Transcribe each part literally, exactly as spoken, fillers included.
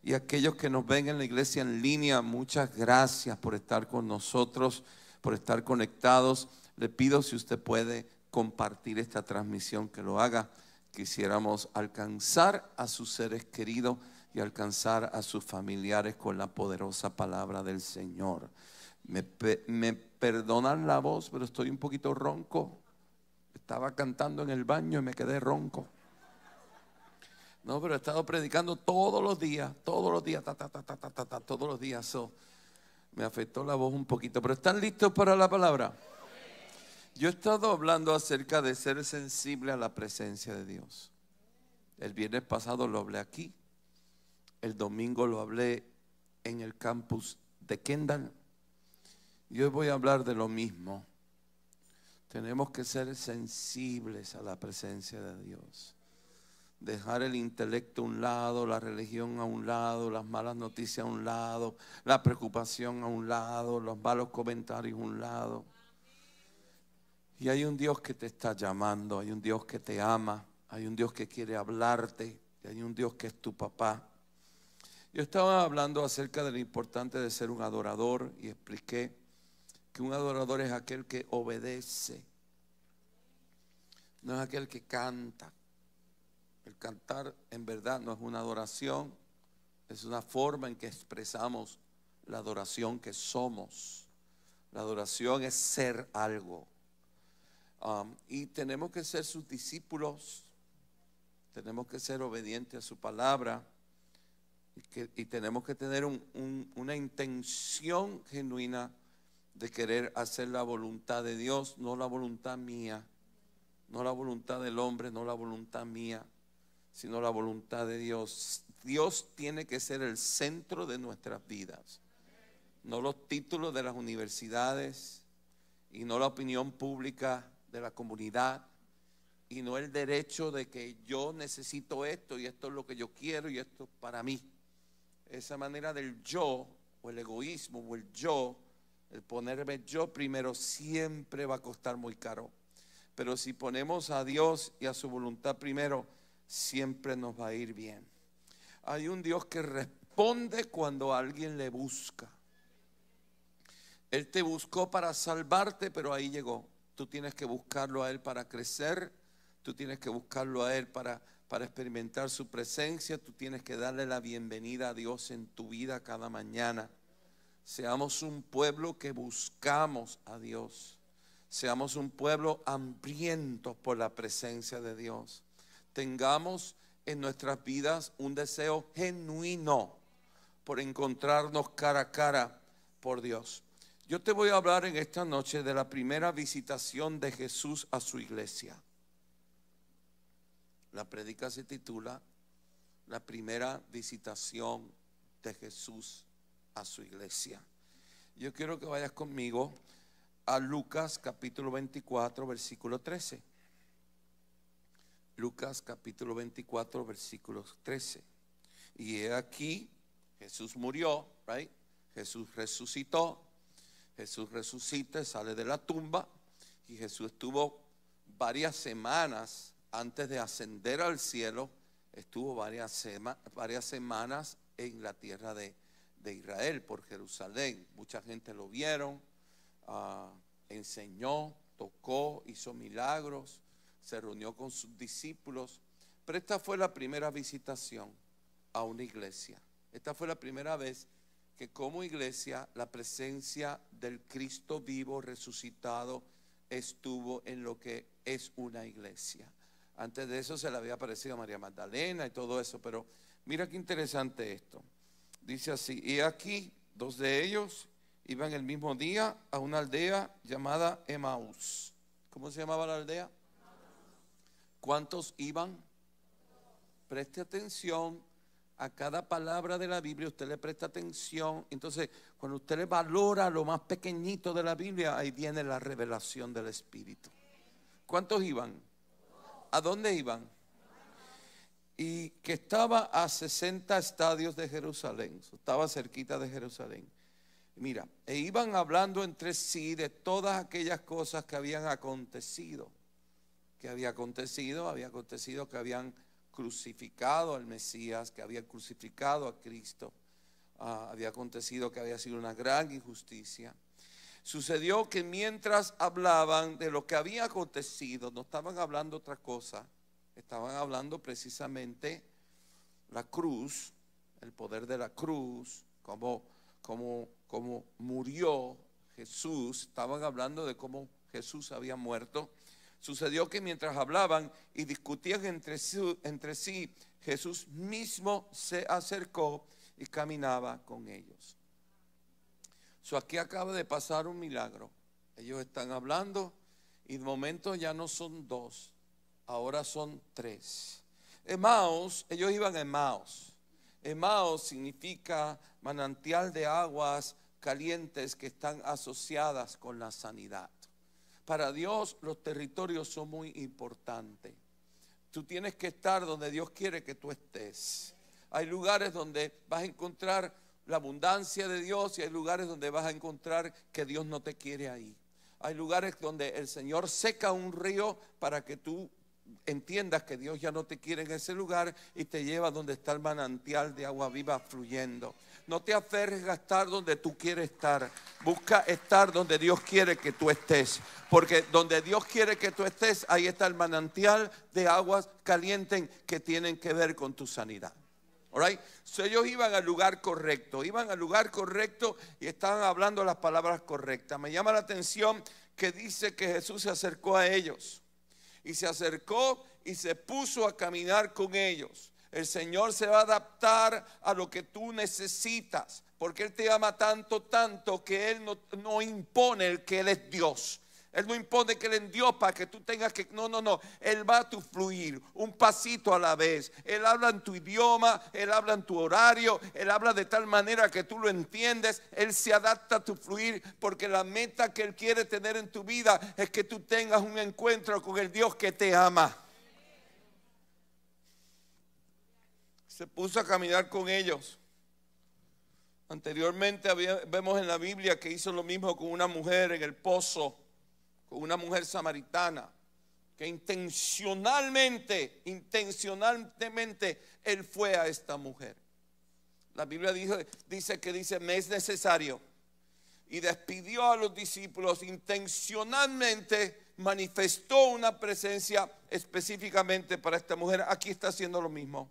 Y aquellos que nos ven en la iglesia en línea, muchas gracias por estar con nosotros, por estar conectados. Le pido, si usted puede compartir esta transmisión, que lo haga. Quisiéramos alcanzar a sus seres queridos y alcanzar a sus familiares con la poderosa palabra del Señor. Me, me perdonan la voz, pero estoy un poquito ronco. Estaba cantando en el baño y me quedé ronco. No, pero he estado predicando todos los días, todos los días, ta, ta, ta, ta, ta, ta, ta, todos los días. So, me afectó la voz un poquito, pero ¿están listos para la palabra? Yo he estado hablando acerca de ser sensible a la presencia de Dios. El viernes pasado lo hablé aquí. El domingo lo hablé en el campus de Kendall. Y hoy voy a hablar de lo mismo. Tenemos que ser sensibles a la presencia de Dios. Dejar el intelecto a un lado, la religión a un lado, las malas noticias a un lado, la preocupación a un lado, los malos comentarios a un lado. Y hay un Dios que te está llamando, hay un Dios que te ama, hay un Dios que quiere hablarte, y hay un Dios que es tu papá. Yo estaba hablando acerca de lo importante de ser un adorador y expliqué que un adorador es aquel que obedece, no es aquel que canta. El cantar en verdad no es una adoración, es una forma en que expresamos la adoración que somos. La adoración es ser algo. Um, y tenemos que ser sus discípulos, tenemos que ser obedientes a su palabra y, que, y tenemos que tener un, un, una intención genuina de querer hacer la voluntad de Dios, no la voluntad mía, no la voluntad del hombre, no la voluntad mía, sino la voluntad de Dios. Dios tiene que ser el centro de nuestras vidas, no los títulos de las universidades y no la opinión pública de la comunidad y no el derecho de que yo necesito esto y esto es lo que yo quiero y esto es para mí. Esa manera del yo o el egoísmo o el yo, el ponerme yo primero, siempre va a costar muy caro. Pero si ponemos a Dios y a su voluntad primero, siempre nos va a ir bien. Hay un Dios que responde cuando alguien le busca. Él te buscó para salvarte, pero ahí llegó. Tú tienes que buscarlo a Él para crecer, tú tienes que buscarlo a Él para, para experimentar su presencia, tú tienes que darle la bienvenida a Dios en tu vida cada mañana. Seamos un pueblo que buscamos a Dios, seamos un pueblo hambrientos por la presencia de Dios. Tengamos en nuestras vidas un deseo genuino por encontrarnos cara a cara por Dios. Yo te voy a hablar en esta noche de la primera visitación de Jesús a su iglesia. La prédica se titula La primera visitación de Jesús a su iglesia. Yo quiero que vayas conmigo a Lucas capítulo veinticuatro, versículo trece. Lucas capítulo veinticuatro, versículo trece. Y he aquí, Jesús murió, right? Jesús resucitó. Jesús resucita, sale de la tumba y Jesús estuvo varias semanas antes de ascender al cielo, estuvo varias, sema, varias semanas en la tierra de, de Israel, por Jerusalén. Mucha gente lo vieron, uh, enseñó, tocó, hizo milagros, se reunió con sus discípulos. Pero esta fue la primera visitación a una iglesia. Esta fue la primera vez que como iglesia la presencia del Cristo vivo resucitado estuvo en lo que es una iglesia. Antes de eso se le había aparecido a María Magdalena y todo eso, pero mira qué interesante esto. Dice así: y aquí dos de ellos iban el mismo día a una aldea llamada Emaús. ¿Cómo se llamaba la aldea? ¿Cuántos iban? Preste atención a cada palabra de la Biblia, usted le presta atención. Entonces, cuando usted le valora lo más pequeñito de la Biblia, ahí viene la revelación del Espíritu. ¿Cuántos iban? ¿A dónde iban? Y que estaba a sesenta estadios de Jerusalén, estaba cerquita de Jerusalén. Mira, e iban hablando entre sí de todas aquellas cosas que habían acontecido. Que había acontecido, había acontecido que habían crucificado al Mesías, que había crucificado a Cristo. Uh, había acontecido que había sido una gran injusticia. Sucedió que mientras hablaban de lo que había acontecido, no estaban hablando otra cosa, estaban hablando precisamente la cruz, el poder de la cruz, cómo, cómo, cómo murió Jesús. Estaban hablando de cómo Jesús había muerto. Sucedió que mientras hablaban y discutían entre sí, entre sí, Jesús mismo se acercó y caminaba con ellos. So, aquí acaba de pasar un milagro. Ellos están hablando y de momento ya no son dos, ahora son tres. Emaús, ellos iban a Emaús. Emaús significa manantial de aguas calientes que están asociadas con la sanidad. Para Dios los territorios son muy importantes. Tú tienes que estar donde Dios quiere que tú estés. Hay lugares donde vas a encontrar la abundancia de Dios y hay lugares donde vas a encontrar que Dios no te quiere ahí. Hay lugares donde el Señor seca un río para que tú entiendas que Dios ya no te quiere en ese lugar y te lleva donde está el manantial de agua viva fluyendo. No te aferres a estar donde tú quieres estar. Busca estar donde Dios quiere que tú estés. Porque donde Dios quiere que tú estés, ahí está el manantial de aguas calientes que tienen que ver con tu sanidad. All right? So, ellos iban al lugar correcto, iban al lugar correcto y estaban hablando las palabras correctas. Me llama la atención que dice que Jesús se acercó a ellos y se acercó y se puso a caminar con ellos. El Señor se va a adaptar a lo que tú necesitas, porque Él te ama tanto, tanto que Él no, no impone el que Él es Dios. Él no impone que Él es Dios para que tú tengas que, no, no, no, Él va a tu fluir, un pasito a la vez. Él habla en tu idioma, Él habla en tu horario, Él habla de tal manera que tú lo entiendes. Él se adapta a tu fluir, porque la meta que Él quiere tener en tu vida es que tú tengas un encuentro con el Dios que te ama. Se puso a caminar con ellos. Anteriormente había, vemos en la Biblia que hizo lo mismo con una mujer en el pozo, con una mujer samaritana, que intencionalmente, intencionalmente él fue a esta mujer. La Biblia dice, dice que dice, me es necesario. Y despidió a los discípulos, intencionalmente manifestó una presencia específicamente para esta mujer. Aquí está haciendo lo mismo.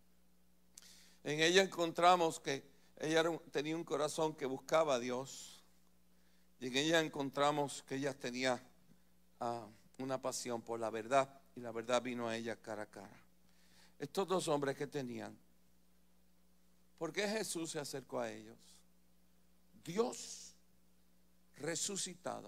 En ella encontramos que ella tenía un corazón que buscaba a Dios. Y en ella encontramos que ella tenía uh, una pasión por la verdad. Y la verdad vino a ella cara a cara. Estos dos hombres que tenían, ¿por qué Jesús se acercó a ellos? Dios resucitado.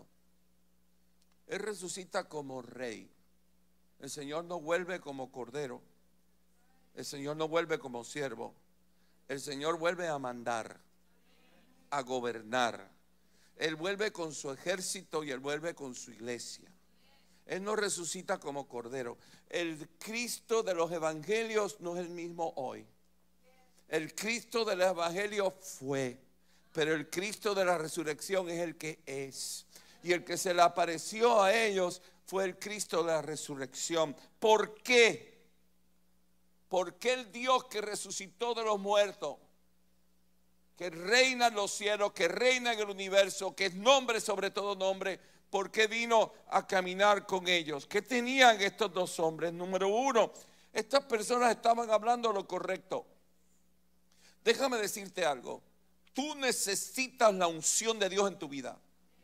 Él resucita como rey. El Señor no vuelve como cordero. El Señor no vuelve como siervo. El Señor vuelve a mandar, a gobernar. Él vuelve con su ejército y Él vuelve con su iglesia. Él no resucita como cordero. El Cristo de los evangelios no es el mismo hoy. El Cristo del evangelio fue, pero el Cristo de la resurrección es el que es. Y el que se le apareció a ellos fue el Cristo de la resurrección. ¿Por qué? Porque el Dios que resucitó de los muertos, que reina en los cielos, que reina en el universo, que es nombre sobre todo nombre, ¿por qué vino a caminar con ellos? ¿Qué tenían estos dos hombres? Número uno, estas personas estaban hablando lo correcto. Déjame decirte algo. Tú necesitas la unción de Dios en tu vida.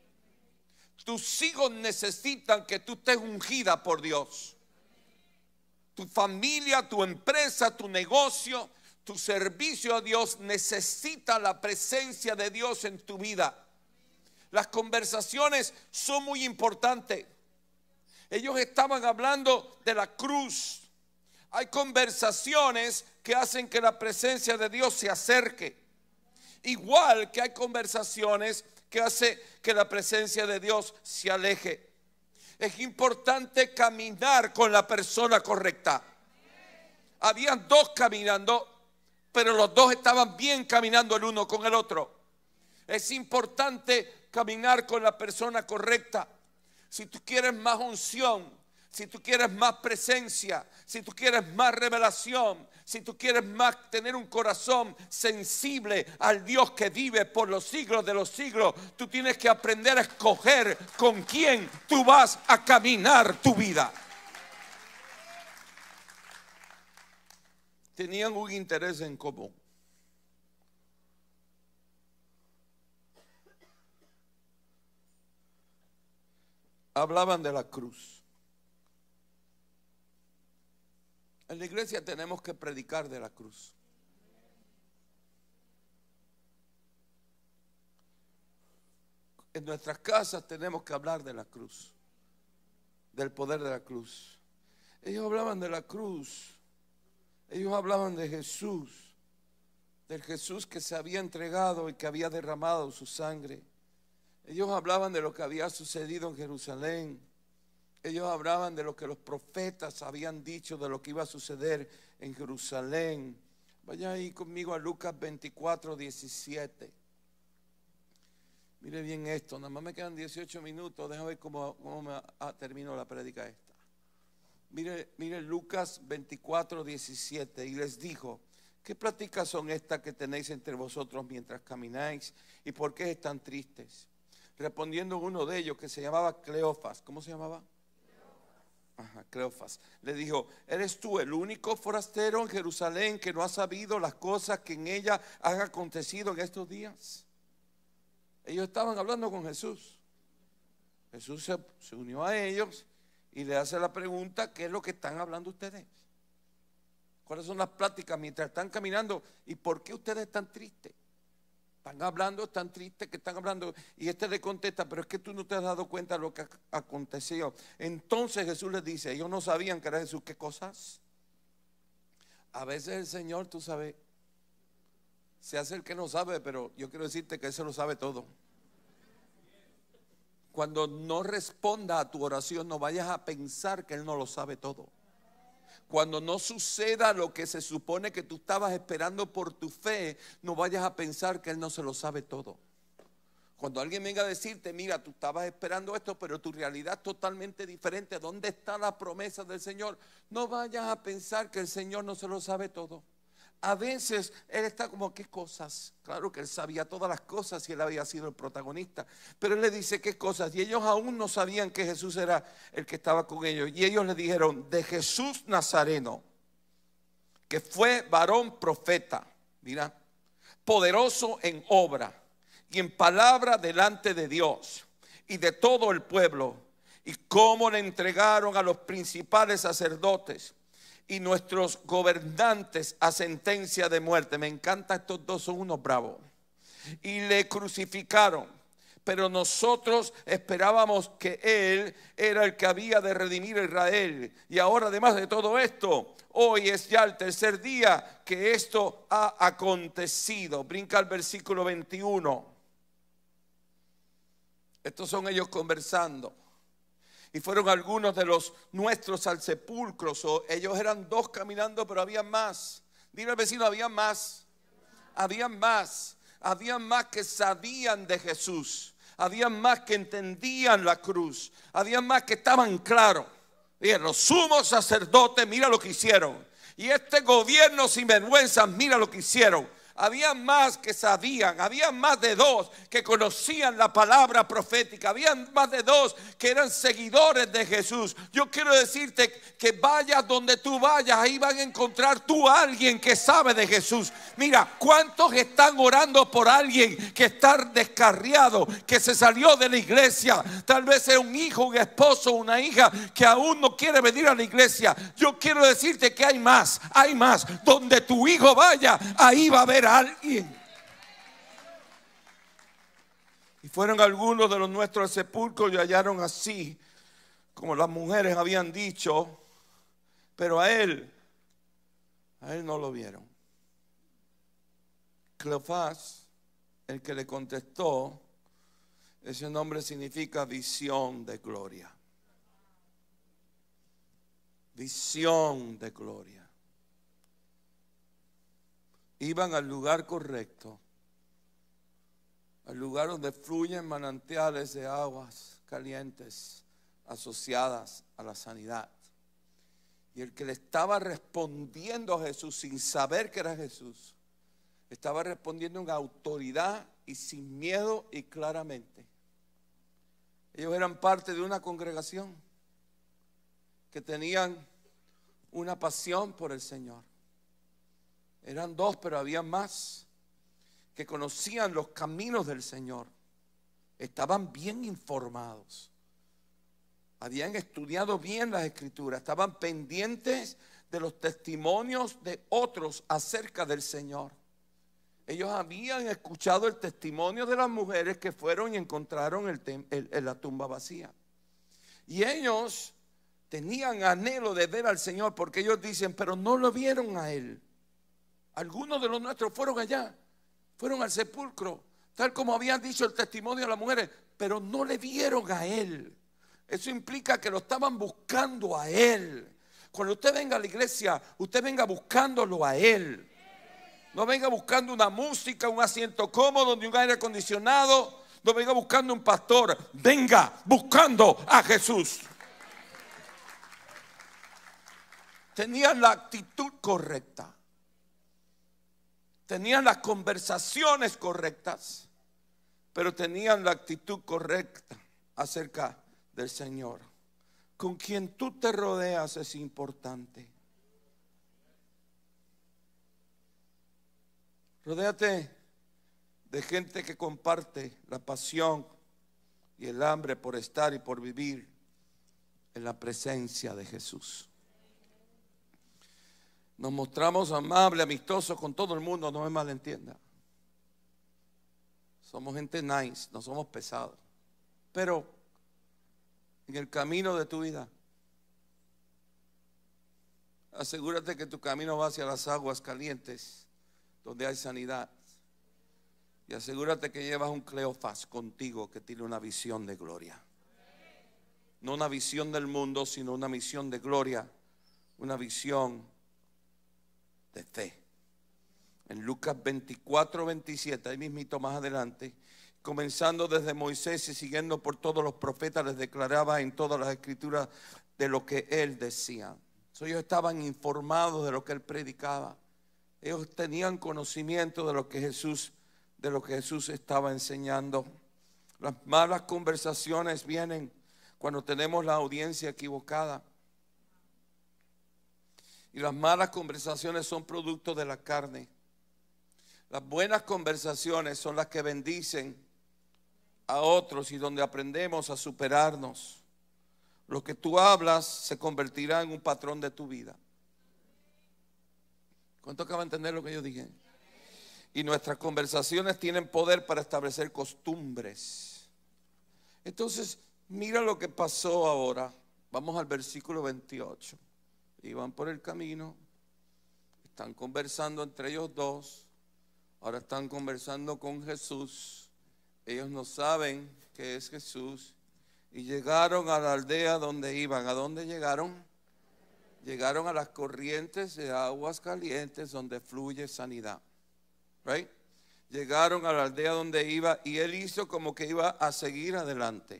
Tus hijos necesitan que tú estés ungida por Dios. Tu familia, tu empresa, tu negocio, tu servicio a Dios necesita la presencia de Dios en tu vida. Las conversaciones son muy importantes. Ellos estaban hablando de la cruz. Hay conversaciones que hacen que la presencia de Dios se acerque. Igual que hay conversaciones que hacen que la presencia de Dios se aleje. Es importante caminar con la persona correcta. Habían dos caminando, pero los dos estaban bien caminando el uno con el otro. Es importante caminar con la persona correcta. Si tú quieres más unción, si tú quieres más presencia, si tú quieres más revelación, si tú quieres más tener un corazón sensible al Dios que vive por los siglos de los siglos, tú tienes que aprender a escoger con quién tú vas a caminar tu vida. Tenían un interés en común. Hablaban de la cruz. En la iglesia tenemos que predicar de la cruz. En nuestras casas tenemos que hablar de la cruz, del poder de la cruz. Ellos hablaban de la cruz. Ellos hablaban de Jesús, del Jesús que se había entregado y que había derramado su sangre. Ellos hablaban de lo que había sucedido en Jerusalén. Ellos hablaban de lo que los profetas habían dicho, de lo que iba a suceder en Jerusalén. Vaya ahí conmigo a Lucas veinticuatro, diecisiete. Mire bien esto, nada más me quedan dieciocho minutos. Déjame ver cómo, cómo me ah, termino la prédica esta. Mire, mire Lucas veinticuatro, diecisiete. Y les dijo: ¿qué pláticas son estas que tenéis entre vosotros mientras camináis? ¿Y por qué están tristes? Respondiendo uno de ellos, que se llamaba Cleofas. ¿Cómo se llamaba? Ajá, Cleofas. Le dijo: ¿eres tú el único forastero en Jerusalén que no ha sabido las cosas que en ella han acontecido en estos días? Ellos estaban hablando con Jesús. Jesús se, se unió a ellos y le hace la pregunta: ¿qué es lo que están hablando ustedes? ¿Cuáles son las pláticas mientras están caminando? ¿Y por qué ustedes están tristes? Están hablando, están tristes, que están hablando. Y este le contesta: pero es que tú no te has dado cuenta de lo que aconteció. Entonces Jesús les dice: ellos no sabían que era Jesús. ¿Qué cosas? A veces el Señor, tú sabes, se hace el que no sabe, pero yo quiero decirte que Él se lo sabe todo. Cuando no responda a tu oración, no vayas a pensar que Él no lo sabe todo. Cuando no suceda lo que se supone que tú estabas esperando por tu fe, no vayas a pensar que Él no se lo sabe todo. Cuando alguien venga a decirte: mira, tú estabas esperando esto, pero tu realidad es totalmente diferente, ¿dónde está la promesa del Señor? No vayas a pensar que el Señor no se lo sabe todo. A veces Él está como: ¿qué cosas? Claro que Él sabía todas las cosas y Él había sido el protagonista, pero Él le dice: ¿qué cosas? Y ellos aún no sabían que Jesús era el que estaba con ellos. Y ellos le dijeron: de Jesús Nazareno, que fue varón profeta, mira, poderoso en obra y en palabra delante de Dios y de todo el pueblo, y cómo le entregaron a los principales sacerdotes y nuestros gobernantes a sentencia de muerte. Me encanta, estos dos son unos bravos. Y le crucificaron, pero nosotros esperábamos que Él era el que había de redimir a Israel. Y ahora, además de todo esto, hoy es ya el tercer día que esto ha acontecido. Brinca al versículo veintiuno. Estos son ellos conversando. Y fueron algunos de los nuestros al sepulcro. So, ellos eran dos caminando, pero había más. Dile al vecino: había más. Había más. Había más que sabían de Jesús. Había más que entendían la cruz. Había más que estaban claros. Dije, los sumos sacerdotes, mira lo que hicieron. Y este gobierno sin vergüenza, mira lo que hicieron. Había más que sabían, había más de dos que conocían la palabra profética, había más de dos que eran seguidores de Jesús. Yo quiero decirte que vayas donde tú vayas, ahí van a encontrar tú a alguien que sabe de Jesús. Mira, ¿cuántos están orando por alguien que está descarriado, que se salió de la iglesia? Tal vez es un hijo, un esposo, una hija que aún no quiere venir a la iglesia. Yo quiero decirte que hay más, hay más. Donde tu hijo vaya, ahí va a haber a alguien. Y fueron algunos de los nuestros al sepulcro y hallaron así como las mujeres habían dicho, pero a él a él no lo vieron. Cleofás, el que le contestó, ese nombre significa visión de gloria. Visión de gloria. Iban al lugar correcto, al lugar donde fluyen manantiales de aguas calientes asociadas a la sanidad. Y el que le estaba respondiendo a Jesús sin saber que era Jesús, estaba respondiendo en autoridad y sin miedo y claramente. Ellos eran parte de una congregación que tenían una pasión por el Señor. Eran dos, pero había más que conocían los caminos del Señor. Estaban bien informados. Habían estudiado bien las Escrituras. Estaban pendientes de los testimonios de otros acerca del Señor. Ellos habían escuchado el testimonio de las mujeres que fueron y encontraron el tem- el, el, la tumba vacía. Y ellos tenían anhelo de ver al Señor, porque ellos dicen, pero no lo vieron a Él. Algunos de los nuestros fueron allá, fueron al sepulcro, tal como habían dicho el testimonio de las mujeres, pero no le vieron a Él. Eso implica que lo estaban buscando a Él. Cuando usted venga a la iglesia, usted venga buscándolo a Él. No venga buscando una música, un asiento cómodo, ni un aire acondicionado. No venga buscando un pastor. Venga buscando a Jesús. Tenían la actitud correcta. Tenían las conversaciones correctas. Pero tenían la actitud correcta acerca del Señor. Con quien tú te rodeas es importante. Rodéate de gente que comparte la pasión y el hambre por estar y por vivir en la presencia de Jesús. Nos mostramos amables, amistosos con todo el mundo, no me malentienda. Somos gente nice, no somos pesados. Pero en el camino de tu vida, asegúrate que tu camino va hacia las aguas calientes, donde hay sanidad. Y asegúrate que llevas un Cleofás contigo que tiene una visión de gloria. No una visión del mundo, sino una visión de gloria. Una visión de fe. En Lucas veinticuatro, veintisiete, ahí mismito más adelante, comenzando desde Moisés y siguiendo por todos los profetas, les declaraba en todas las escrituras de lo que él decía. So, ellos estaban informados de lo que él predicaba. Ellos tenían conocimiento de lo que Jesús, de lo que Jesús estaba enseñando. Las malas conversaciones vienen cuando tenemos la audiencia equivocada. Y las malas conversaciones son producto de la carne. Las buenas conversaciones son las que bendicen a otros y donde aprendemos a superarnos. Lo que tú hablas se convertirá en un patrón de tu vida. ¿Cuánto acaba de entender lo que yo dije? Y nuestras conversaciones tienen poder para establecer costumbres. Entonces, mira lo que pasó ahora. Vamos al versículo veintiocho. Iban por el camino, están conversando entre ellos dos. Ahora están conversando con Jesús. Ellos no saben que es Jesús. Y llegaron a la aldea donde iban. ¿A dónde llegaron? Llegaron a las corrientes de aguas calientes donde fluye sanidad. Right? Llegaron a la aldea donde iba y él hizo como que iba a seguir adelante.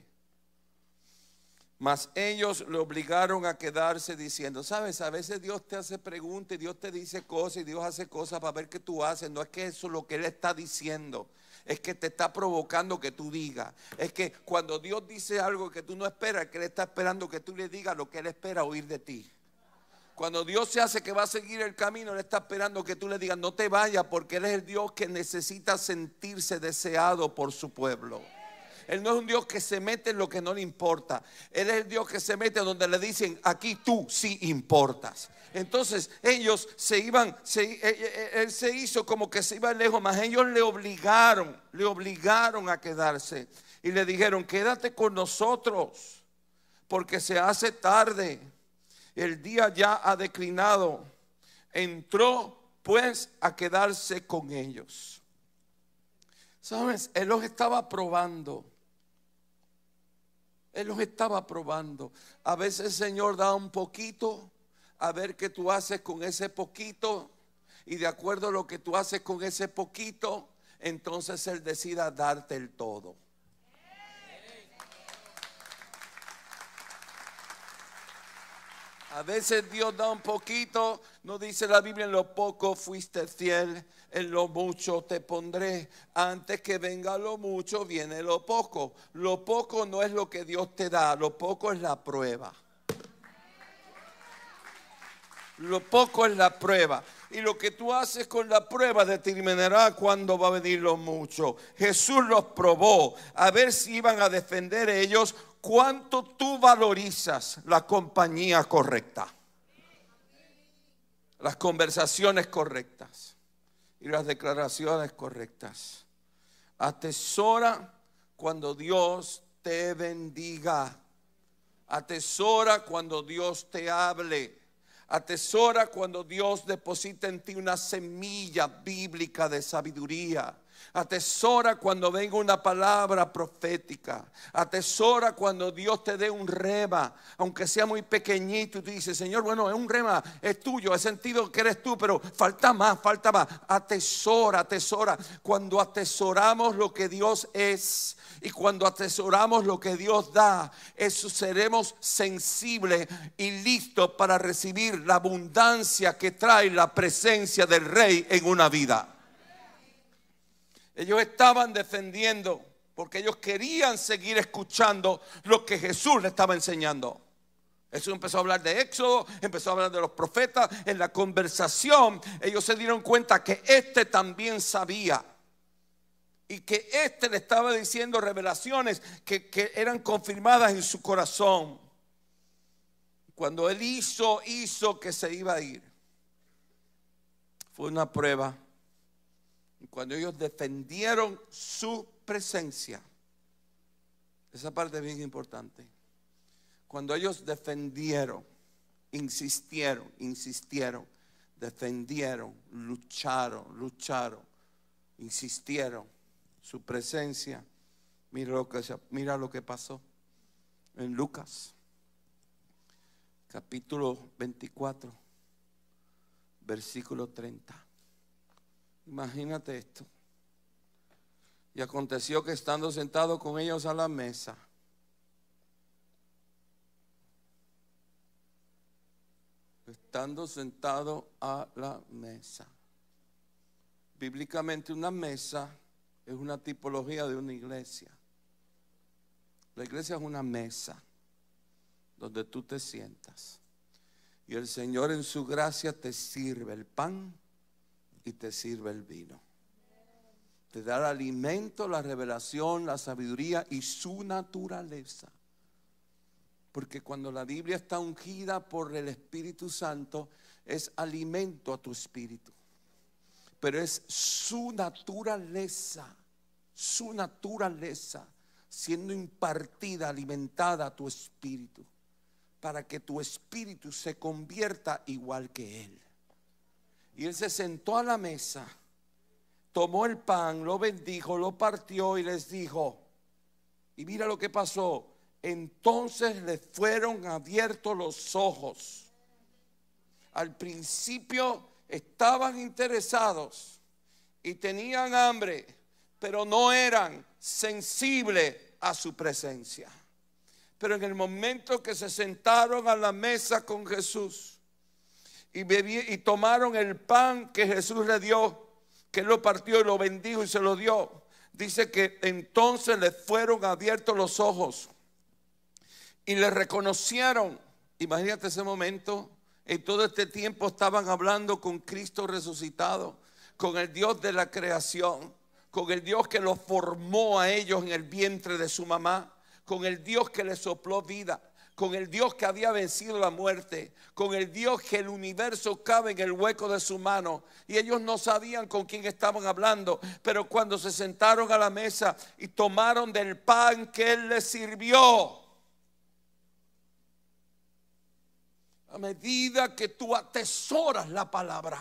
Mas ellos le obligaron a quedarse diciendo, sabes, a veces Dios te hace preguntas y Dios te dice cosas y Dios hace cosas para ver qué tú haces. No es que eso es lo que Él está diciendo, es que te está provocando que tú digas. Es que cuando Dios dice algo que tú no esperas, que Él está esperando que tú le digas lo que Él espera oír de ti. Cuando Dios se hace que va a seguir el camino, Él está esperando que tú le digas no te vayas, porque Él es el Dios que necesita sentirse deseado por su pueblo. Él no es un Dios que se mete en lo que no le importa. Él es el Dios que se mete donde le dicen aquí tú sí importas. Entonces ellos se iban, se, él se hizo como que se iba lejos, mas ellos le obligaron, le obligaron a quedarse. Y le dijeron quédate con nosotros porque se hace tarde. El día ya ha declinado. Entró pues a quedarse con ellos. ¿Sabes? Él los estaba probando. Él los estaba probando. A veces el Señor da un poquito, a ver qué tú haces con ese poquito. Y de acuerdo a lo que tú haces con ese poquito, entonces Él decida darte el todo. A veces Dios da un poquito, no dice la Biblia, en lo poco fuiste fiel, en lo mucho te pondré. Antes que venga lo mucho, viene lo poco. Lo poco no es lo que Dios te da, lo poco es la prueba. Lo poco es la prueba. Y lo que tú haces con la prueba determinará cuándo va a venir lo mucho. Jesús los probó a ver si iban a defender ellos. ¿Cuánto tú valorizas la compañía correcta? Las conversaciones correctas y las declaraciones correctas. Atesora cuando Dios te bendiga. Atesora cuando Dios te hable. Atesora cuando Dios deposita en ti una semilla bíblica de sabiduría. Atesora cuando venga una palabra profética. Atesora cuando Dios te dé un rema, aunque sea muy pequeñito, y tú dices, Señor, bueno, es un rema, es tuyo, he sentido que eres tú, pero falta más, falta más. Atesora, atesora. Cuando atesoramos lo que Dios es y cuando atesoramos lo que Dios da, eso seremos sensibles y listos para recibir la abundancia que trae la presencia del Rey en una vida. Ellos estaban defendiendo porque ellos querían seguir escuchando lo que Jesús les estaba enseñando. Jesús empezó a hablar de Éxodo, empezó a hablar de los profetas. En la conversación ellos se dieron cuenta que este también sabía y que este le estaba diciendo revelaciones que, que eran confirmadas en su corazón. Cuando él hizo, hizo que se iba a ir, fue una prueba. Cuando ellos defendieron su presencia, esa parte es bien importante. Cuando ellos defendieron, insistieron, insistieron, defendieron, lucharon, lucharon, insistieron su presencia, mira lo que, mira lo que pasó en Lucas capítulo veinticuatro, versículo treinta. Imagínate esto. Y aconteció que estando sentado con ellos a la mesa, estando sentado a la mesa. Bíblicamente una mesa es una tipología de una iglesia. La iglesia es una mesa donde tú te sientas y el Señor en su gracia te sirve el pan y te sirve el vino. Te da el alimento, la revelación, la sabiduría y su naturaleza. Porque cuando la Biblia está ungida por el Espíritu Santo, es alimento a tu espíritu. Pero es su naturaleza, su naturaleza siendo impartida, alimentada a tu espíritu, para que tu espíritu se convierta igual que Él. Y él se sentó a la mesa, tomó el pan, lo bendijo, lo partió y les dijo, y mira lo que pasó. Entonces les fueron abiertos los ojos. Al principio estaban interesados y tenían hambre, pero no eran sensibles a su presencia. Pero en el momento que se sentaron a la mesa con Jesús, Y, bebí, y tomaron el pan que Jesús le dio, que él lo partió y lo bendijo y se lo dio. Dice que entonces les fueron abiertos los ojos y le reconocieron. Imagínate ese momento. En todo este tiempo estaban hablando con Cristo resucitado, con el Dios de la creación, con el Dios que los formó a ellos en el vientre de su mamá, con el Dios que les sopló vida, con el Dios que había vencido la muerte, con el Dios que el universo cabe en el hueco de su mano. Y ellos no sabían con quién estaban hablando, pero cuando se sentaron a la mesa y tomaron del pan que Él les sirvió, a medida que tú atesoras la palabra,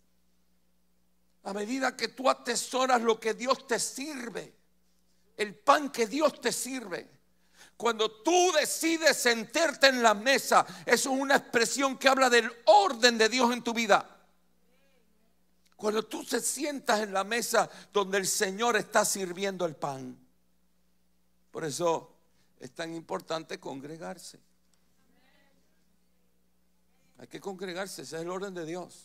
a medida que tú atesoras lo que Dios te sirve, el pan que Dios te sirve, cuando tú decides sentarte en la mesa, eso es una expresión que habla del orden de Dios en tu vida. Cuando tú te sientas en la mesa donde el Señor está sirviendo el pan. Por eso es tan importante congregarse. Hay que congregarse, ese es el orden de Dios.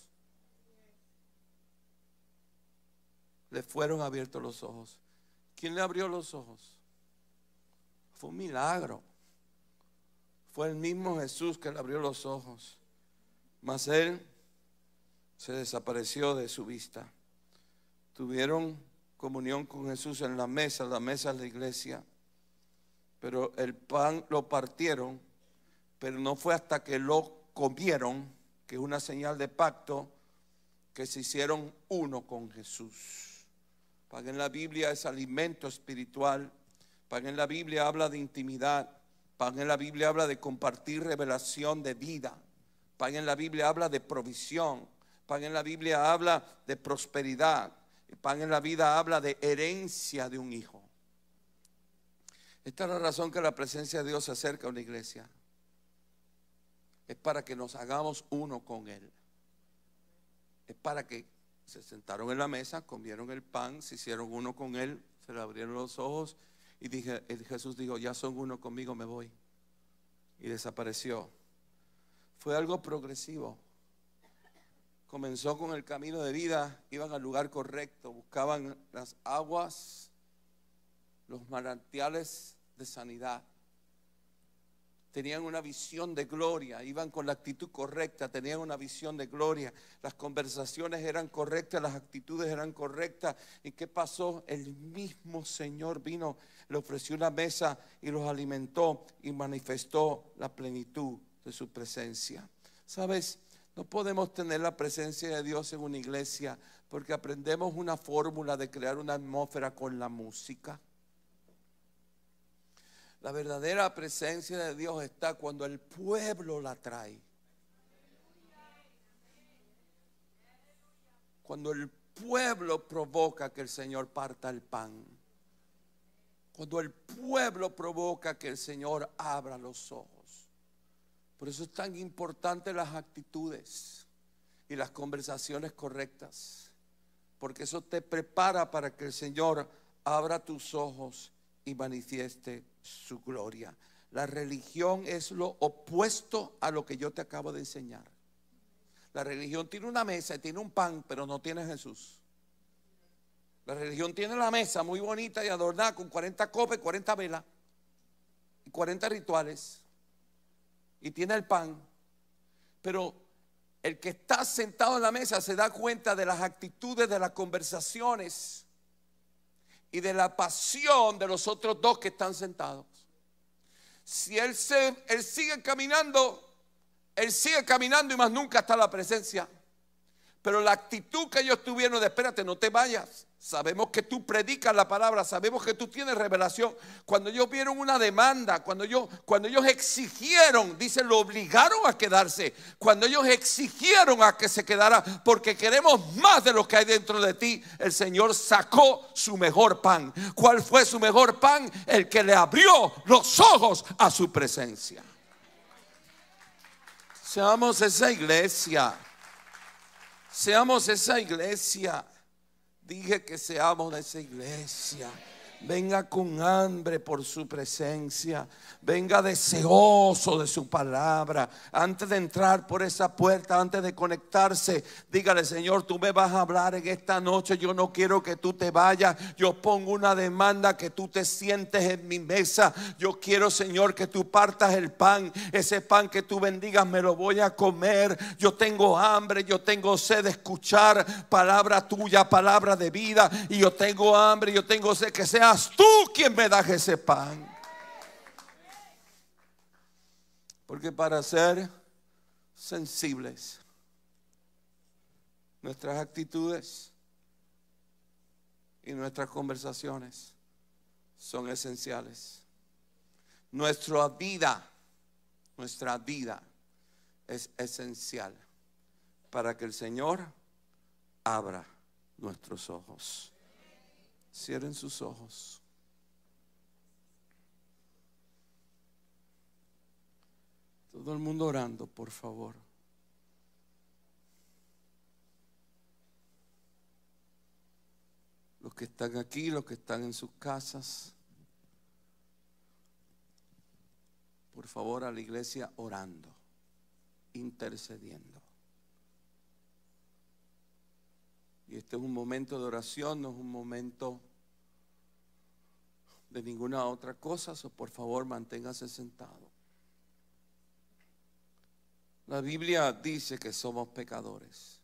Le fueron abiertos los ojos. ¿Quién le abrió los ojos? Fue un milagro. Fue el mismo Jesús que le abrió los ojos. Mas él se desapareció de su vista. Tuvieron comunión con Jesús en la mesa. La mesa es la iglesia. Pero el pan lo partieron. Pero no fue hasta que lo comieron, que es una señal de pacto, que se hicieron uno con Jesús. Pan en la Biblia es alimento espiritual. Pan en la Biblia habla de intimidad. Pan en la Biblia habla de compartir revelación de vida. Pan en la Biblia habla de provisión. Pan en la Biblia habla de prosperidad. Pan en la vida habla de herencia de un hijo. Esta es la razón que la presencia de Dios se acerca a una iglesia. Es para que nos hagamos uno con Él. Es para que se sentaron en la mesa, comieron el pan, se hicieron uno con Él, se le abrieron los ojos y dije, Jesús dijo, ya son uno conmigo, me voy. Y desapareció. Fue algo progresivo. Comenzó con el camino de vida, iban al lugar correcto, buscaban las aguas, los manantiales de sanidad. Tenían una visión de gloria, iban con la actitud correcta, tenían una visión de gloria. Las conversaciones eran correctas, las actitudes eran correctas. ¿Y qué pasó? El mismo Señor vino, le ofreció una mesa y los alimentó y manifestó la plenitud de su presencia. ¿Sabes? No podemos tener la presencia de Dios en una iglesia porque aprendemos una fórmula de crear una atmósfera con la música. La verdadera presencia de Dios está cuando el pueblo la trae. Cuando el pueblo provoca que el Señor parta el pan. Cuando el pueblo provoca que el Señor abra los ojos. Por eso es tan importante las actitudes y las conversaciones correctas. Porque eso te prepara para que el Señor abra tus ojos y manifieste su gloria. La religión es lo opuesto a lo que yo te acabo de enseñar. La religión tiene una mesa y tiene un pan, pero no tiene Jesús. La religión tiene la mesa muy bonita y adornada con cuarenta copas y cuarenta velas y cuarenta rituales. Y tiene el pan. Pero el que está sentado en la mesa se da cuenta de las actitudes, de las conversaciones y de la pasión de los otros dos que están sentados. Si él, se, él sigue caminando, él sigue caminando y más nunca está la presencia. Pero la actitud que ellos tuvieron de espérate, no te vayas. Sabemos que tú predicas la palabra, sabemos que tú tienes revelación. Cuando ellos vieron una demanda, cuando ellos, cuando ellos exigieron, dice, lo obligaron a quedarse. Cuando ellos exigieron a que se quedara, porque queremos más de lo que hay dentro de ti, el Señor sacó su mejor pan. ¿Cuál fue su mejor pan? El que le abrió los ojos a su presencia. Seamos esa iglesia. Seamos esa iglesia. Dije que seamos de esa iglesia. Venga con hambre por su presencia. Venga deseoso de su palabra. Antes de entrar por esa puerta, antes de conectarse, dígale, Señor, tú me vas a hablar en esta noche. Yo no quiero que tú te vayas. Yo pongo una demanda que tú te sientes en mi mesa. Yo quiero, Señor, que tú partas el pan. Ese pan que tú bendigas me lo voy a comer. Yo tengo hambre, yo tengo sed de escuchar palabra tuya, palabra de vida. Y yo tengo hambre, yo tengo sed que seas tú quien me das ese pan. Porque para ser sensibles, nuestras actitudes y nuestras conversaciones son esenciales. Nuestra vida, nuestra vida es esencial para que el Señor abra nuestros ojos. Cierren sus ojos. Todo el mundo orando, por favor. Los que están aquí, los que están en sus casas. Por favor, a la iglesia orando. intercediendo. Y este es un momento de oración, no es un momento de ninguna otra cosa. So, por favor, manténgase sentado. La Biblia dice que somos pecadores.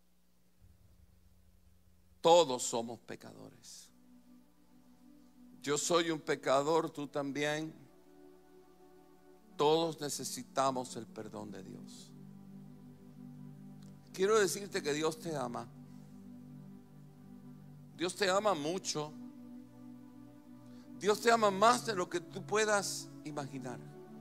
Todos somos pecadores. Yo soy un pecador, tú también. Todos necesitamos el perdón de Dios. Quiero decirte que Dios te ama. Dios te ama mucho. Dios te ama más de lo que tú puedas imaginar.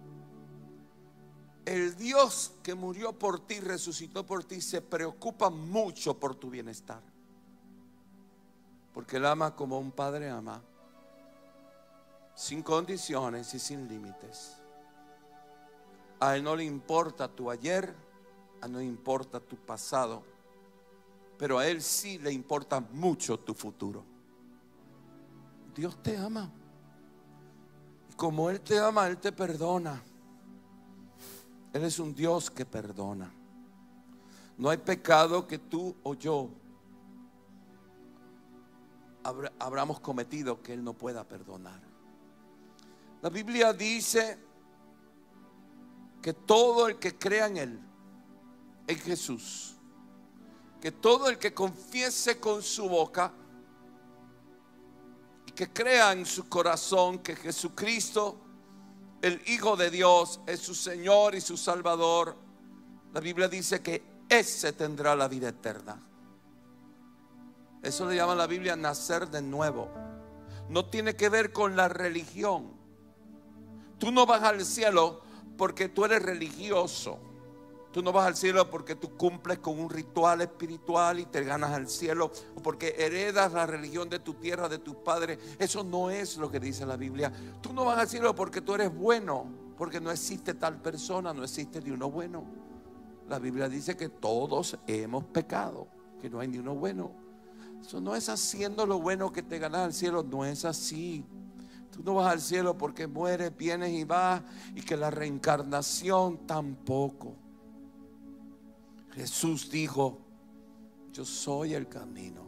El Dios que murió por ti, resucitó por ti, se preocupa mucho por tu bienestar. Porque Él ama como un padre ama, sin condiciones y sin límites. A Él no le importa tu ayer, a Él no le importa tu pasado, pero a Él sí le importa mucho tu futuro. Dios te ama. Y como Él te ama, Él te perdona. Él es un Dios que perdona. No hay pecado que tú o yo habramos cometido que Él no pueda perdonar. La Biblia dice que todo el que crea en Él, en Jesús, que todo el que confiese con su boca y que crea en su corazón que Jesucristo, el Hijo de Dios, es su Señor y su Salvador, la Biblia dice que ese tendrá la vida eterna. Eso le llama la Biblia nacer de nuevo. No tiene que ver con la religión. Tú no vas al cielo porque tú eres religioso. Tú no vas al cielo porque tú cumples con un ritual espiritual y te ganas al cielo, o porque heredas la religión de tu tierra, de tus padres. Eso no es lo que dice la Biblia. Tú no vas al cielo porque tú eres bueno, porque no existe tal persona, no existe ni uno bueno. La Biblia dice que todos hemos pecado, que no hay ni uno bueno. Eso no es haciendo lo bueno que te ganas al cielo, no es así. Tú no vas al cielo porque mueres, vienes y vas, y que la reencarnación tampoco. Jesús dijo: yo soy el camino.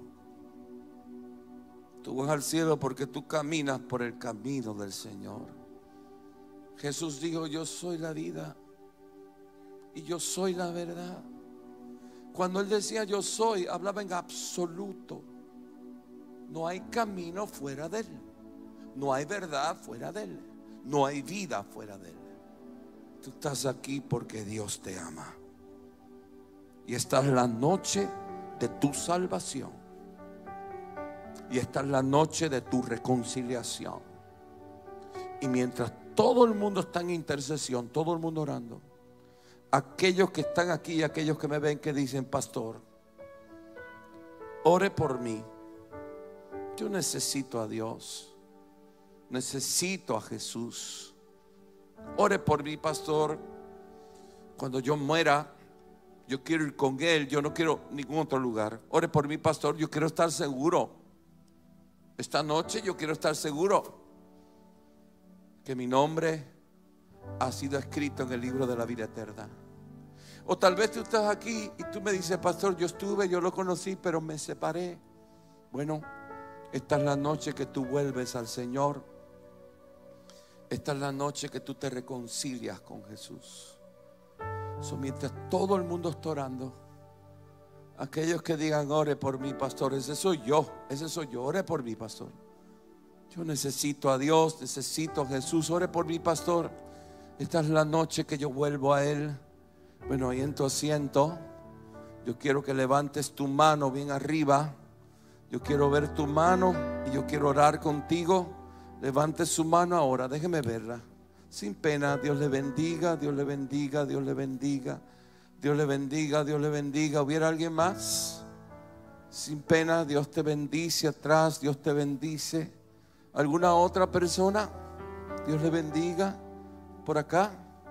Tú vas al cielo porque tú caminas por el camino del Señor. Jesús dijo: yo soy la vida y yo soy la verdad. Cuando Él decía yo soy, hablaba en absoluto. No hay camino fuera de Él. No hay verdad fuera de Él. No hay vida fuera de Él. Tú estás aquí porque Dios te ama. Y esta es la noche de tu salvación. Y esta es la noche de tu reconciliación. Y mientras todo el mundo está en intercesión, todo el mundo orando, aquellos que están aquí y aquellos que me ven que dicen: pastor, ore por mí. Yo necesito a Dios. Necesito a Jesús. Ore por mí, pastor. Cuando yo muera, yo quiero ir con Él. Yo no quiero ningún otro lugar. Ore por mí, pastor. Yo quiero estar seguro. Esta noche yo quiero estar seguro que mi nombre ha sido escrito en el libro de la vida eterna. O tal vez tú estás aquí y tú me dices: pastor, yo estuve, yo lo conocí, pero me separé. Bueno, esta es la noche que tú vuelves al Señor. Esta es la noche que tú te reconcilias con Jesús. So, mientras todo el mundo está orando, aquellos que digan: ore por mí, pastor, ese soy yo, ese soy yo, ore por mí, pastor. Yo necesito a Dios, necesito a Jesús, ore por mí, pastor. Esta es la noche que yo vuelvo a Él. Bueno, ahí en tu asiento, yo quiero que levantes tu mano bien arriba. Yo quiero ver tu mano y yo quiero orar contigo. Levante su mano ahora, déjeme verla. Sin pena. Dios le bendiga, Dios le bendiga, Dios le bendiga, Dios le bendiga, Dios le bendiga. ¿Hubiera alguien más? Sin pena. Dios te bendice atrás, Dios te bendice. ¿Alguna otra persona? Dios le bendiga. Por acá.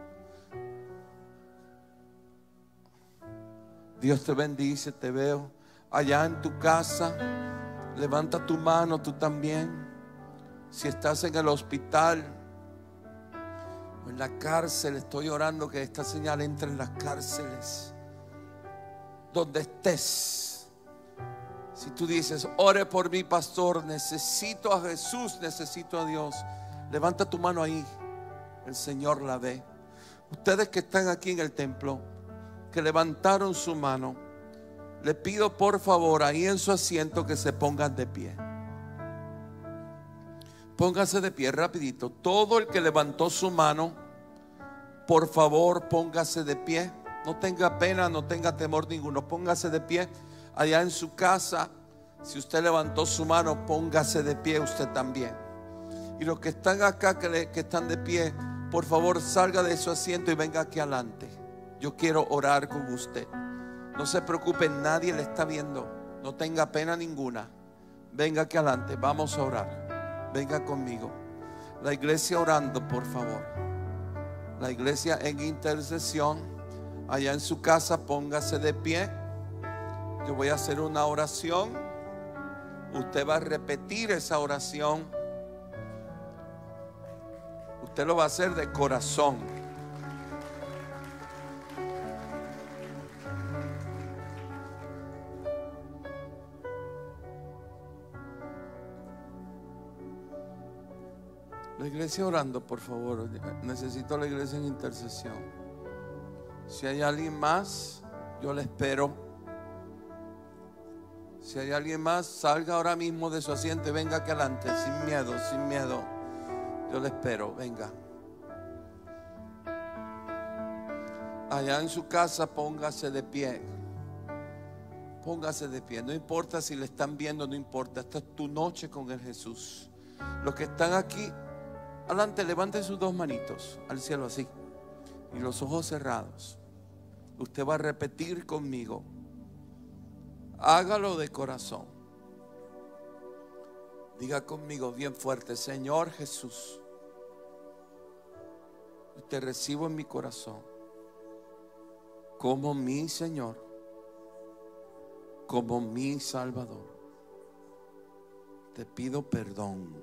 Dios te bendice, te veo. Allá en tu casa, levanta tu mano tú también. Si estás en el hospital En la cárcel estoy orando que esta señal entre en las cárceles. Donde estés, si tú dices, ore por mí, pastor, necesito a Jesús, necesito a Dios, levanta tu mano ahí, el Señor la ve. Ustedes que están aquí en el templo, que levantaron su mano, le pido por favor ahí en su asiento que se pongan de pie. Póngase de pie rapidito. Todo el que levantó su mano, por favor póngase de pie. No tenga pena, no tenga temor ninguno. Póngase de pie. Allá en su casa, si usted levantó su mano, póngase de pie usted también. Y los que están acá, que, le, que están de pie, por favor salga de su asiento y venga aquí adelante. Yo quiero orar con usted. No se preocupe, nadie le está viendo. No tenga pena ninguna. Venga aquí adelante, vamos a orar. Venga conmigo. La iglesia orando, por favor. La iglesia en intercesión. Allá en su casa, póngase de pie. Yo voy a hacer una oración. Usted va a repetir esa oración. Usted lo va a hacer de corazón. La iglesia orando, por favor. Necesito la iglesia en intercesión. Si hay alguien más, yo le espero. Si hay alguien más, salga ahora mismo de su asiento y venga aquí adelante, sin miedo, sin miedo. Yo le espero, venga. Allá en su casa, póngase de pie. Póngase de pie. No importa si le están viendo, no importa. Esta es tu noche con el Jesús. Los que están aquí, adelante, levanten sus dos manitos al cielo así. Y los ojos cerrados. Usted va a repetir conmigo. Hágalo de corazón. Diga conmigo bien fuerte: Señor Jesús, te recibo en mi corazón como mi Señor, como mi Salvador. Te pido perdón.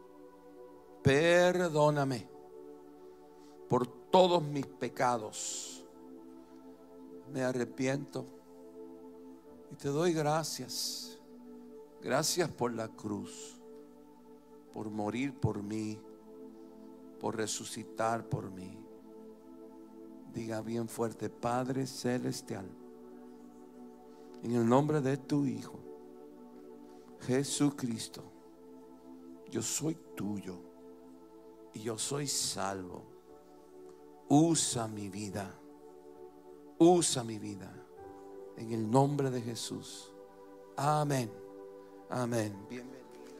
Perdóname por todos mis pecados. Me arrepiento y te doy gracias. Gracias por la cruz, por morir por mí, por resucitar por mí. Diga bien fuerte: Padre Celestial, en el nombre de tu Hijo Jesucristo, yo soy tuyo y yo soy salvo. Usa mi vida, usa mi vida en el nombre de Jesús. Amén, amén. Bienvenido.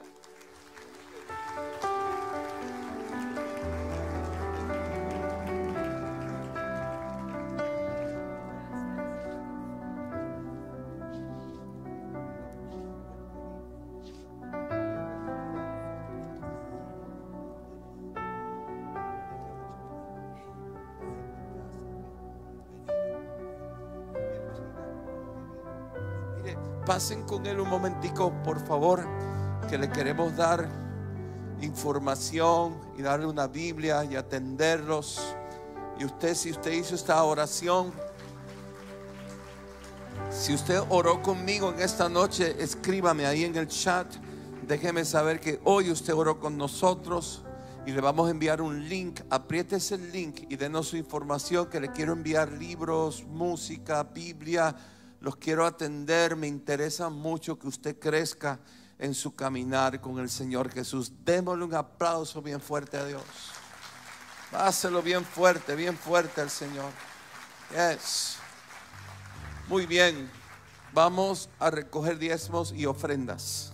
Pasen con él un momentico, por favor, que le queremos dar información y darle una Biblia y atenderlos. Y usted, si usted hizo esta oración, si usted oró conmigo en esta noche, escríbame ahí en el chat. Déjeme saber que hoy usted oró con nosotros y le vamos a enviar un link. Apriete ese link y denos su información, que le quiero enviar libros, música, Biblia. Los quiero atender. Me interesa mucho que usted crezca en su caminar con el Señor Jesús. Démosle un aplauso bien fuerte a Dios. Páselo bien fuerte, bien fuerte al Señor. Yes. Muy bien. Vamos a recoger diezmos y ofrendas.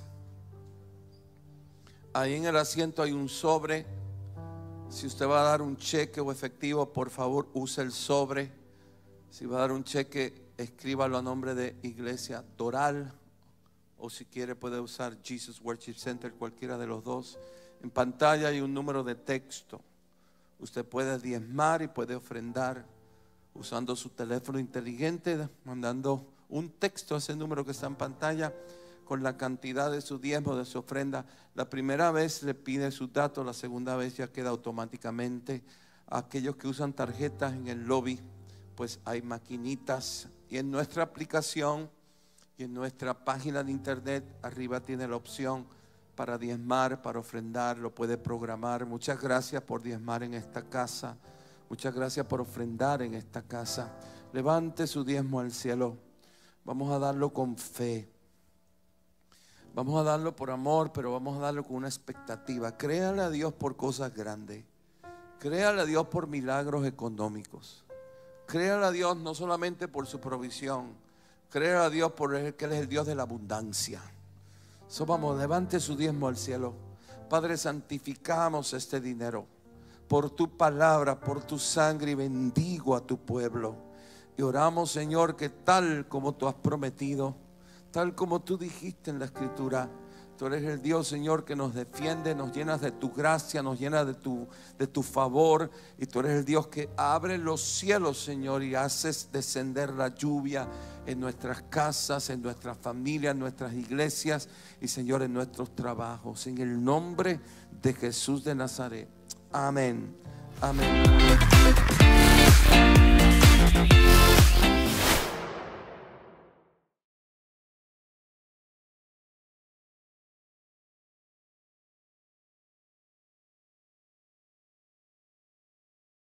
Ahí en el asiento hay un sobre. Si usted va a dar un cheque o efectivo, por favor use el sobre. Si va a dar un cheque, escríbalo a nombre de Iglesia Doral, o si quiere puede usar Jesus Worship Center, cualquiera de los dos. En pantalla hay un número de texto. Usted puede diezmar y puede ofrendar usando su teléfono inteligente, mandando un texto a ese número que está en pantalla con la cantidad de su diezmo, de su ofrenda. La primera vez le pide sus datos, la segunda vez ya queda automáticamente aquellos que usan tarjetas en el lobby, pues hay maquinitas, y en nuestra aplicación y en nuestra página de internet arriba tiene la opción para diezmar, para ofrendar, lo puede programar. Muchas gracias por diezmar en esta casa, muchas gracias por ofrendar en esta casa. Levante su diezmo al cielo, vamos a darlo con fe, vamos a darlo por amor, pero vamos a darlo con una expectativa. Créale a Dios por cosas grandes, créale a Dios por milagros económicos, créale a Dios no solamente por su provisión, créale a Dios por el, que Él es el Dios de la abundancia. So, vamos, levante su diezmo al cielo. Padre, santificamos este dinero por tu palabra, por tu sangre, y bendigo a tu pueblo. Y oramos, Señor, que tal como tú has prometido, tal como tú dijiste en la Escritura, tú eres el Dios, Señor, que nos defiende, nos llenas de tu gracia, nos llenas de tu, de tu favor. Y tú eres el Dios que abre los cielos, Señor, y haces descender la lluvia en nuestras casas, en nuestras familias, en nuestras iglesias y, Señor, en nuestros trabajos. En el nombre de Jesús de Nazaret. Amén. Amén.